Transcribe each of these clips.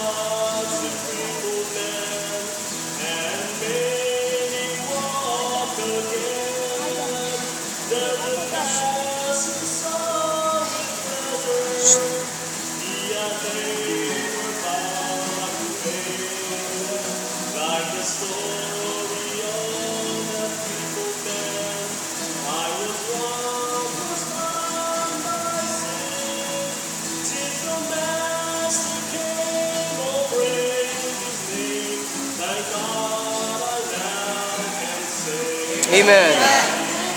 was a crippled man, and many walk again. The passing saw with pleasure, yet they were bound to fail. Like the story of that crippled man, I was once bound by sin, till the Master came, oh praise His name. Thank God I now can say. Amen.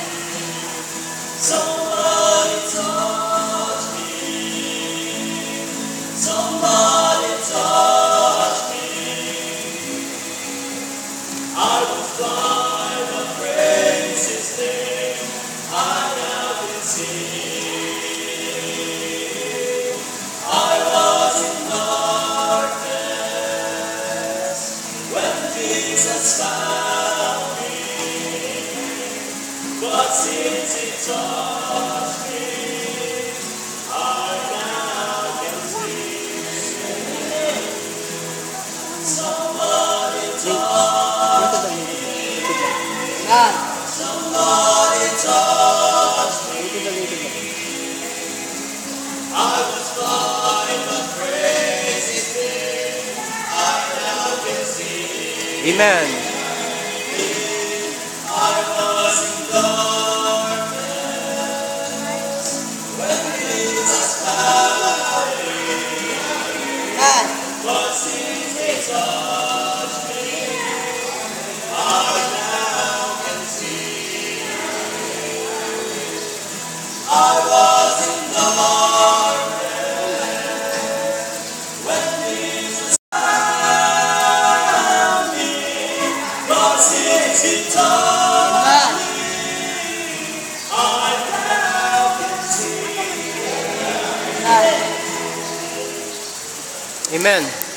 Somebody touch me. Somebody touch me. I was blind, but praise His name. I now can see. I was in darkness when Jesus found me, but since He touched me, I now can see. Somebody touch me. Somebody touch me. I was blind, but praise His name. I now can see. Amen. I was in darkness when Jesus found me, but since He touched me, I now can see. I was in darkness when Jesus found me, but since He touched me, I now can see. Amen.